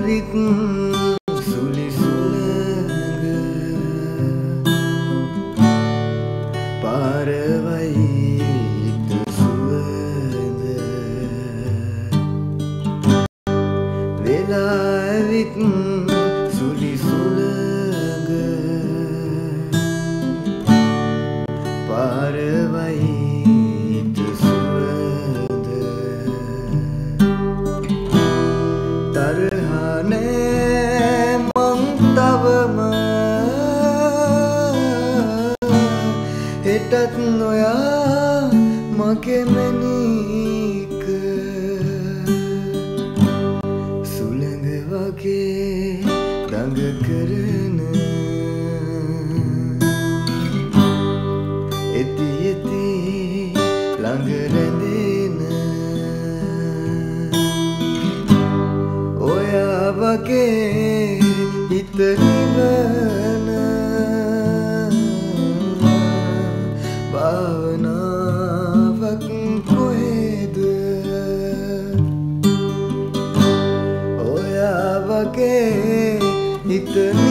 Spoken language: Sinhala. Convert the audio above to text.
ඇවිත් සුලි සුළඟ පාරවයිත් සුවඳ වෙලා ඇවිත් සුලි සුළඟ පාරවයිත් සුවඳ තරහනේ මං තවම හෙටත් නොයා මගේ මැනික සුළඟ වගේ දඟ කරන එති එති ළඟ රැඳෙන ඔයා වගේ හිත නිවන භාවනාවක් කොහෙද ඔයා වගේ හිත